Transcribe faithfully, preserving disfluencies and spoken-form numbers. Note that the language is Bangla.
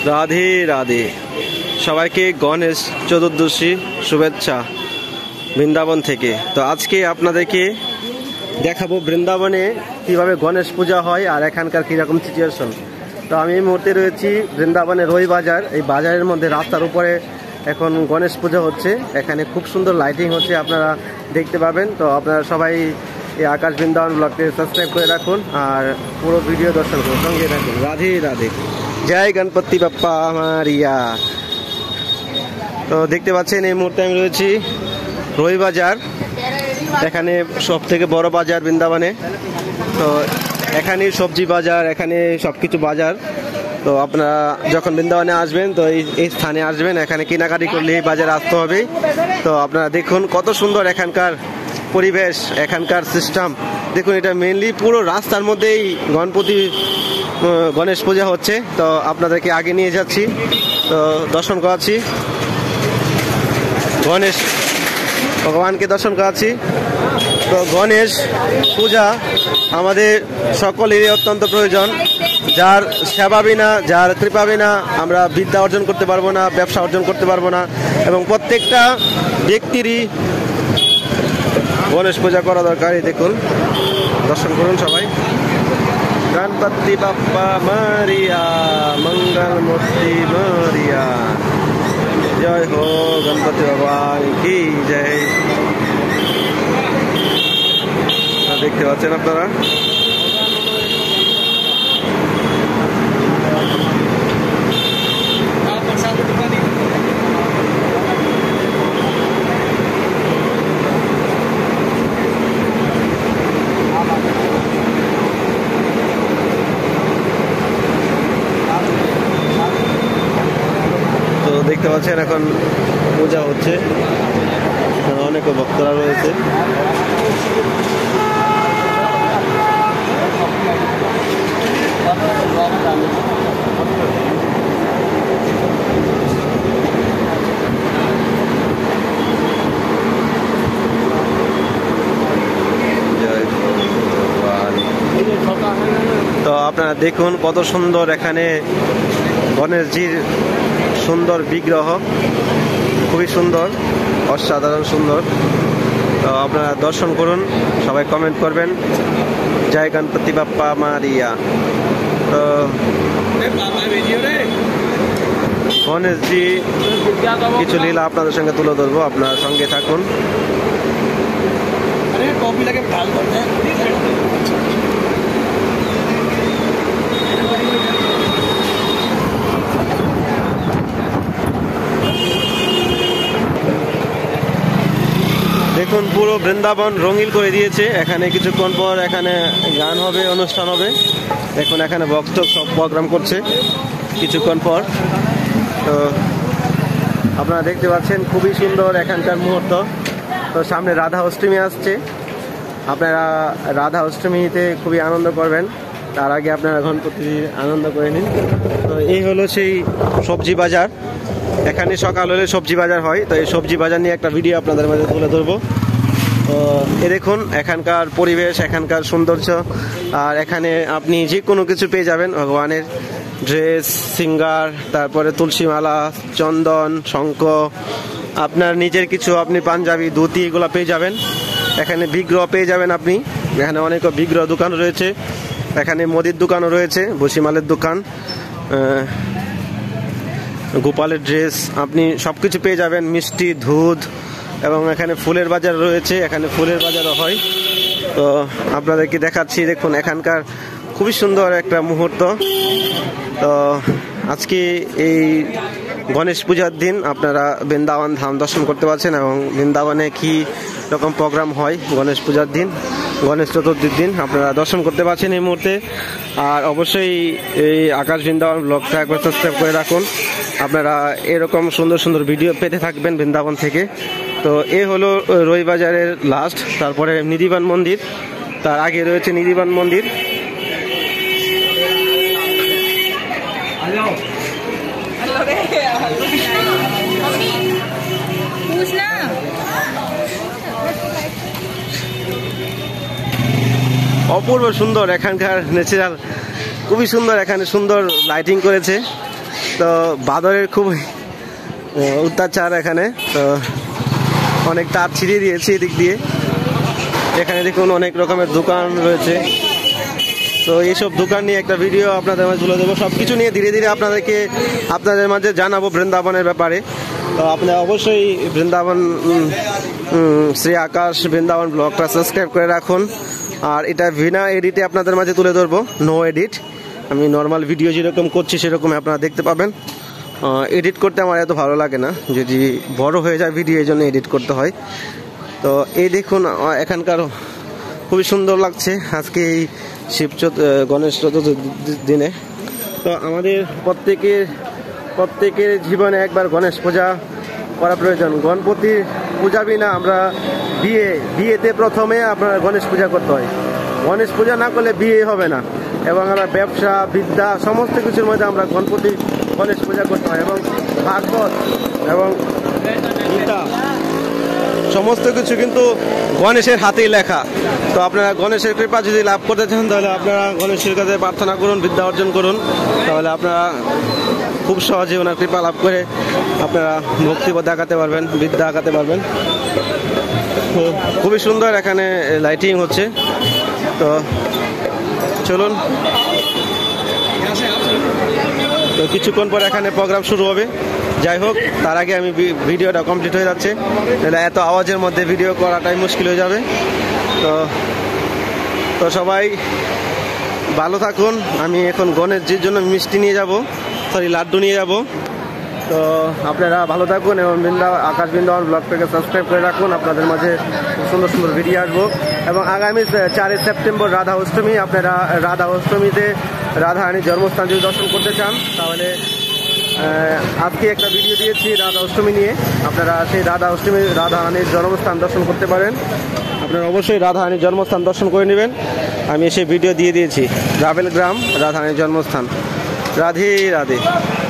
রাধে রাধে, সবাইকে গণেশ চতুর্দশী শুভেচ্ছা বৃন্দাবন থেকে। তো আজকে আপনাদেরকে দেখাবো বৃন্দাবনে কিভাবে গণেশ পূজা হয় আর এখানকার কীরকম সিচুয়েশন। তো আমি এই মুহূর্তে রয়েছি বৃন্দাবনের রই বাজার। এই বাজারের মধ্যে রাস্তার উপরে এখন গণেশ পূজা হচ্ছে। এখানে খুব সুন্দর লাইটিং হচ্ছে, আপনারা দেখতে পাবেন। তো আপনারা সবাই এই আকাশ বৃন্দাবন ব্লগকে সাবস্ক্রাইব করে রাখুন আর পুরো ভিডিও দর্শন করুন, সঙ্গে রাখুন। রাধে রাধে, জয় গণপতি বাপ্পা আমারিয়া। তো দেখতে পাচ্ছেন এই মুহূর্তে আমি রয়েছি রই বাজার। এখানে সব থেকে বড় বাজার বৃন্দাবনে। তো এখানে সবজি বাজার, এখানে সব কিছু বাজার। তো আপনারা যখন বৃন্দাবনে আসবেন তো এই এই স্থানে আসবেন, এখানে কেনাকাটি করলে এই বাজারে আসতে হবে। তো আপনারা দেখুন কত সুন্দর এখানকার পরিবেশ, এখানকার সিস্টেম দেখুন। এটা মেনলি পুরো রাস্তার মধ্যেই গণপতি গণেশ পূজা হচ্ছে। তো আপনাদেরকে আগে নিয়ে যাচ্ছি, তো দর্শন করাচ্ছি, গণেশ ভগবানকে দর্শন করাচ্ছি। তো গণেশ পূজা আমাদের সকলেরই অত্যন্ত প্রয়োজন। যার সেবা বিনা, যার কৃপা বিনা আমরা বিদ্যা অর্জন করতে পারবো না, ব্যবসা অর্জন করতে পারবো না। এবং প্রত্যেকটা ব্যক্তিরই গণেশ পূজা করা দরকার। এই দেখুন, দর্শন করুন সবাই। গণপতি বাপ্পা মারিয়া, মঙ্গল মূর্তি মারিয়া, জয় হো গণপতি ভগবান কি জয়। দেখতে পাচ্ছেন আপনারা, দেখতে পাচ্ছেন এখন পূজা হচ্ছে, অনেক ভক্তরা রয়েছে। তো আপনারা দেখুন কত সুন্দর এখানে গণেশজির সুন্দর বিগ্রহ, খুবই সুন্দর, অসাধারণ সুন্দর। তো আপনারা দর্শন করুন, সবাই কমেন্ট করবেন, জয় গণপতি বাপ্পা মারিয়া। তো গণেশজি কিছু লীলা আপনাদের সঙ্গে তুলে ধরবো, আপনারা সঙ্গে থাকুন। দেখুন পুরো বৃন্দাবন রঙিন করে দিয়েছে। এখানে কিছুক্ষণ পর এখানে গান হবে, অনুষ্ঠান হবে। দেখুন এখানে ভক্ত সব প্রোগ্রাম করছে কিছুক্ষণ পর। তো আপনারা দেখতে পাচ্ছেন খুবই সুন্দর এখানকার মুহূর্ত। তো সামনে রাধা অষ্টমী আসছে, আপনারা রাধা অষ্টমীতে খুবই আনন্দ করবেন। তার আগে আপনারা গণপতির আনন্দ করে নিন। তো এই হলো সেই সবজি বাজার। এখানে সকাল হলে সবজি বাজার হয়। তো এই সবজি বাজার নিয়ে একটা ভিডিও আপনাদের মাঝে তুলে ধরবো। তো এ দেখুন এখানকার পরিবেশ, এখানকার সৌন্দর্য। আর এখানে আপনি যে কোনো কিছু পেয়ে যাবেন, ভগবানের ড্রেস, সিঙ্গার, তারপরে তুলসী মালা, চন্দন, শঙ্খ, আপনার নিজের কিছু, আপনি পাঞ্জাবি, ধুতি, এগুলো পেয়ে যাবেন। এখানে বিগ্রহ পেয়ে যাবেন আপনি। এখানে অনেক বিগ্রহ দোকান রয়েছে। এখানে মুদির দোকানও রয়েছে, ভুসিমালের দোকান, গোপালের ড্রেস, আপনি সব কিছু পেয়ে যাবেন, মিষ্টি, দুধ। এবং এখানে ফুলের বাজার রয়েছে, এখানে ফুলের বাজারও হয়। তো আপনাদেরকে দেখাচ্ছি, দেখুন এখানকার খুবই সুন্দর একটা মুহূর্ত। তো আজকে এই গণেশ পূজার দিন আপনারা বৃন্দাবন ধাম দর্শন করতে পারছেন এবং বৃন্দাবনে কি রকম প্রোগ্রাম হয় গণেশ পূজার দিন, গণেশ চতুর্থীর দিন আপনারা দর্শন করতে পারছেন এই মুহূর্তে। আর অবশ্যই এই আকাশ বৃন্দাবন ব্লগটা একবার সাবস্ক্রাইব করে রাখুন, আপনারা এরকম সুন্দর সুন্দর ভিডিও পেতে থাকবেন বৃন্দাবন থেকে। তো এ হলো রই বাজারের লাস্ট, তারপরে নিধিবান মন্দির, তার আগে রয়েছে নিধিবান মন্দির। অপূর্ব সুন্দর এখানকার ন্যাচারাল, খুবই সুন্দর। এখানে সুন্দর লাইটিং করেছে, তো বাদরের খুব অত্যাচার এখানে। তো অনেক তার ছিঁড়িয়ে দিয়েছি এদিক দিয়ে। এখানে দেখুন অনেক রকমের দোকান রয়েছে। তো এইসব দোকান নিয়ে একটা ভিডিও আপনাদের মাঝে তুলে দেবো। সব কিছু নিয়ে ধীরে ধীরে আপনাদেরকে আপনাদের মাঝে জানাবো বৃন্দাবনের ব্যাপারে। তো আপনারা অবশ্যই বৃন্দাবন শ্রী আকাশ বৃন্দাবন ব্লগটা সাবস্ক্রাইব করে রাখুন। আর এটা বিনা এডিটে আপনাদের মাঝে তুলে ধরবো, নো এডিট। আমি নর্মাল ভিডিও যেরকম করছি সেরকমই আপনারা দেখতে পাবেন। এডিট করতে আমার এত ভালো লাগে না, যদি বড় হয়ে যায় ভিডিও এই জন্য এডিট করতে হয়। তো এই দেখুন এখানকার খুবই সুন্দর লাগছে আজকে এই শিব গণেশ চতুর্থী দিনে। তো আমাদের প্রত্যেকের প্রত্যেকের জীবনে একবার গণেশ পূজা করা প্রয়োজন। গণপতি পূজা বিনা আমরা বিয়ে বিয়েতে প্রথমে আপনার গণেশ পূজা করতে হয়। গণেশ পূজা না করলে বিয়ে হবে না। এবং আমরা ব্যবসা বিদ্যা সমস্ত কিছুর মধ্যে আমরা গণপতি গণেশ পূজা করতে হয়। এবং ভাগবত এবং গীতা সমস্ত কিছু কিন্তু গণেশের হাতেই লেখা। তো আপনারা গণেশের কৃপা যদি লাভ করতে চান তাহলে আপনারা গণেশের কাছে প্রার্থনা করুন, বিদ্যা অর্জন করুন। তাহলে আপনারা খুব সহজে ওনার কৃপা লাভ করে আপনারা ভক্তিপথ দেখাতে পারবেন, বিদ্যা দেখাতে পারবেন। তো খুবই সুন্দর এখানে লাইটিং হচ্ছে। তো চলুন, তো কিছুক্ষণ পর এখানে প্রোগ্রাম শুরু হবে। যাই হোক, তার আগে আমি ভিডিওটা কমপ্লিট হয়ে যাচ্ছে, তাহলে এত আওয়াজের মধ্যে ভিডিও করাটাই মুশকিল হয়ে যাবে। তো তো সবাই ভালো থাকুন। আমি এখন গণেশজির জন্য মিষ্টি নিয়ে যাব, সরি লাড্ডু নিয়ে যাব। তো আপনারা ভালো থাকুন এবং বৃন্দা আকাশ বৃন্দাবন ব্লগটাকে সাবস্ক্রাইব করে রাখুন। আপনাদের মাঝে সুন্দর সুন্দর ভিডিও আসবো। এবং আগামী চারই সেপ্টেম্বর রাধা অষ্টমী, আপনারা রাধা অষ্টমীতে রাধারানীর জন্মস্থান যদি দর্শন করতে চান তাহলে আজকে একটা ভিডিও দিয়েছি রাধা অষ্টমী নিয়ে। আপনারা সেই রাধা অষ্টমী রাধারানীর জন্মস্থান দর্শন করতে পারেন। আপনারা অবশ্যই রাধারানীর জন্মস্থান দর্শন করে নেবেন। আমি সেই ভিডিও দিয়ে দিয়েছি, রাভেল গ্রাম রাধারানীর জন্মস্থান। রাধে রাধে।